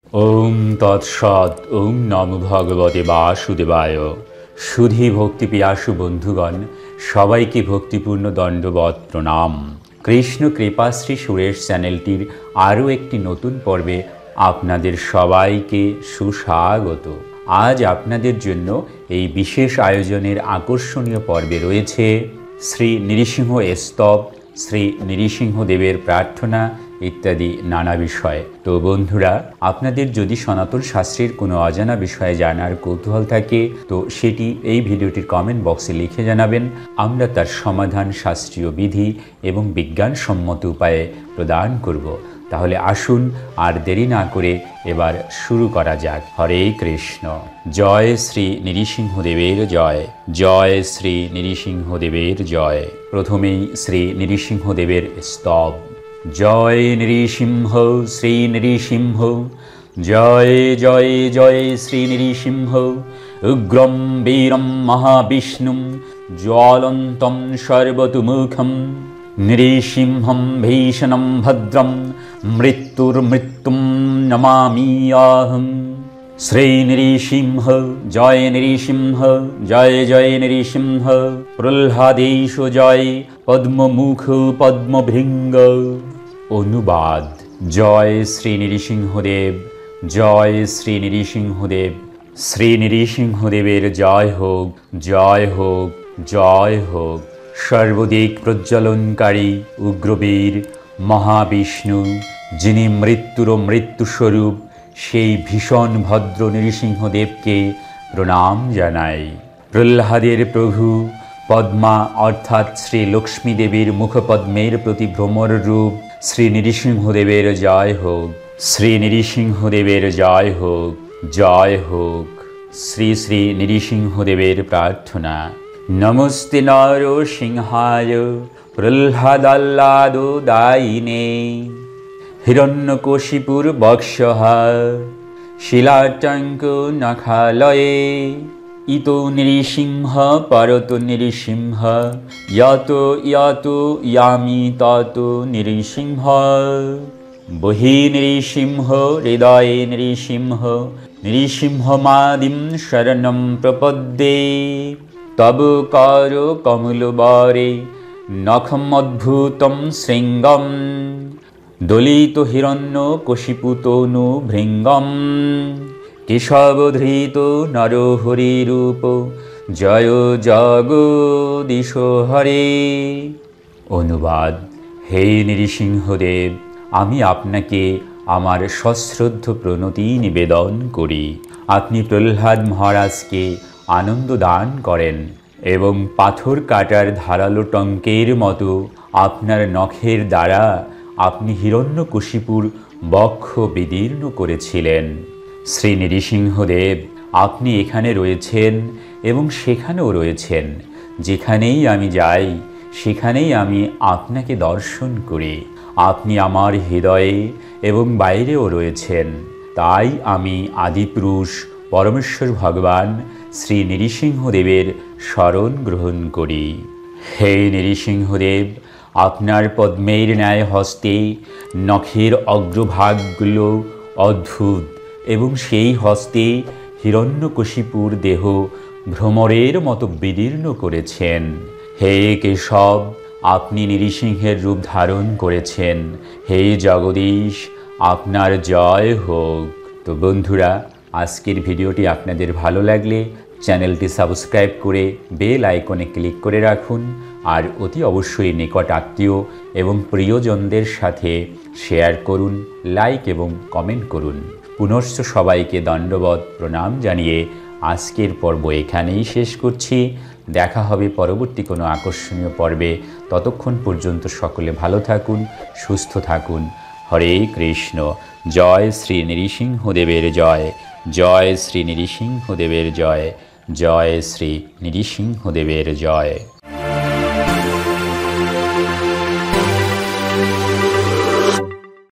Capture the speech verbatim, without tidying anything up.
ওম তৎসৎ। ওম নমো ভগবতে বাসুদেবায়। সুধী ভক্তি পিয়াসু বন্ধুগণ, সবাইকে ভক্তিপূর্ণ দণ্ডবৎ প্রণাম। কৃষ্ণ কৃপাশ্রী সুরেশ চ্যানেলটির আরও একটি নতুন পর্বে আপনাদের সবাইকে সুস্বাগত। আজ আপনাদের জন্য এই বিশেষ আয়োজনের আকর্ষণীয় পর্বে রয়েছে শ্রী নৃসিংহ স্তব, শ্রী নৃসিংহদেবের প্রার্থনা ইত্যাদি নানা বিষয়। তো বন্ধুরা, আপনাদের যদি সনাতন শাস্ত্রের কোনো অজানা বিষয়ে জানার কৌতূহল থাকে তো সেটি এই ভিডিওটির কমেন্ট বক্সে লিখে জানাবেন। আমরা তার সমাধান শাস্ত্রীয় বিধি এবং বিজ্ঞানসম্মত উপায়ে প্রদান করব। তাহলে আসুন আর দেরি না করে এবার শুরু করা যাক। হরে কৃষ্ণ। জয় শ্রী নৃসিংহদেবের জয়, জয় শ্রী নৃসিংহদেবের জয়। প্রথমেই শ্রী নৃসিংহদেবের স্তব। জয় নৃসিংহ শ্রী নৃসিংহ, জয় জয় জয় শ্রী নৃসিংহ। উগ্রম বীরম মহাবিষ্ণুম, জ্বলন্তম সর্বতোমুখম, নৃসিংহম ভীষণম ভদ্রম, মৃত্যুর্মৃত্যুম নমামিয়াহম। শ্রী নৃসিংহ, জয় নৃসিংহ, জয় জয় নৃসিংহ। প্রহ্লাদেশ জয়, পদ্মমুখ পদ্মভৃঙ্গ। অনুবাদ। জয় শ্রী নৃসিংহদেব, জয় শ্রী নৃসিংহদেব। শ্রী নৃসিংহদেবের জয় হোক, জয় হোক, জয় হোক। সর্বদিক প্রজ্বলনকারী উগ্রবীর মহাবিষ্ণু, যিনি মৃত্যুর মৃত্যুস্বরূপ, সেই ভীষণ ভদ্র নৃসিংহদেবকে প্রণাম জানাই। প্রহ্লাদের প্রভু পদ্মা অর্থাৎ শ্রী লক্ষ্মী দেবীর মুখপদ্মের প্রতি ভ্রমর রূপ শ্রী নৃসিংহদেবের জয় হোক, শ্রী নৃসিংহদেবের জয় হোক, জয় হোক। শ্রী শ্রী নৃসিংহদেবের প্রার্থনা। নমস্তে নরসিংহায় প্রহ্লাদাল্লাদোদায়িনে, হিরণ্যকশিপুর বক্ষঃ শিলাটঙ্ক নখালয়ে। ইতো নৃসিংহ পরতো নৃসিংহ, যত যত ইয়ামি তত নৃসিংহ। বহি নৃসিংহ হৃদয়ে নৃসিংহ, নৃসিংহমাদিম শরণম প্রপদ্যে। তব কর কমলবরে নখমদ্ভুতম শৃঙ্গম, দলিত হিরণ্য কশিপুতনু ভৃঙ্গম। কেশবধৃত নরহরিরূপ, জয় জগদীশ হরে। অনুবাদ। হে নৃসিংহদেব, আমি আপনাকে আমার সশ্রদ্ধ প্রণতি নিবেদন করি। আপনি প্রহ্লাদ মহারাজকে আনন্দ দান করেন এবং পাথর কাটার ধারালো টঙ্কের মতো আপনার নখের দ্বারা আপনি হিরণ্যকশিপুর বক্ষ বিদীর্ণ করেছিলেন। শ্রী নৃসিংহদেব, আপনি এখানে রয়েছেন এবং সেখানেও রয়েছেন। যেখানেই আমি যাই সেখানেই আমি আপনাকে দর্শন করি। আপনি আমার হৃদয়ে এবং বাইরেও রয়েছেন। তাই আমি আদিপুরুষ পরমেশ্বর ভগবান শ্রী নৃসিংহদেবের শরণ গ্রহণ করি। হে নৃসিংহদেব, আপনার পদ্মের ন্যায় হস্তে নখের অগ্রভাগগুলো অদ্ভুত এবং সেই হস্তে হিরণ্যকশিপুর দেহ ভ্রমরের মতো বিদীর্ণ করেছেন। হে কেশব, আপনি নৃসিংহের রূপ ধারণ করেছেন। হে জগদীশ, আপনার জয় হোক। তো বন্ধুরা, আজকের ভিডিওটি আপনাদের ভালো লাগলে চ্যানেলটি সাবস্ক্রাইব করে বেল আইকনে ক্লিক করে রাখুন। আর অতি অবশ্যই নিকট আত্মীয় এবং প্রিয়জনদের সাথে শেয়ার করুন, লাইক এবং কমেন্ট করুন। পুনশ্চ সবাইকে দণ্ডবৎ প্রণাম জানিয়ে আজকের পর্ব এখানেই শেষ করছি। দেখা হবে পরবর্তী কোনো আকর্ষণীয় পর্বে। ততক্ষণ পর্যন্ত সকলে ভালো থাকুন, সুস্থ থাকুন। হরে কৃষ্ণ। জয় শ্রী নৃসিংহদেবের জয়, জয় শ্রী নৃসিংহদেবের জয়, জয় শ্রী নৃসিংহদেবের জয়।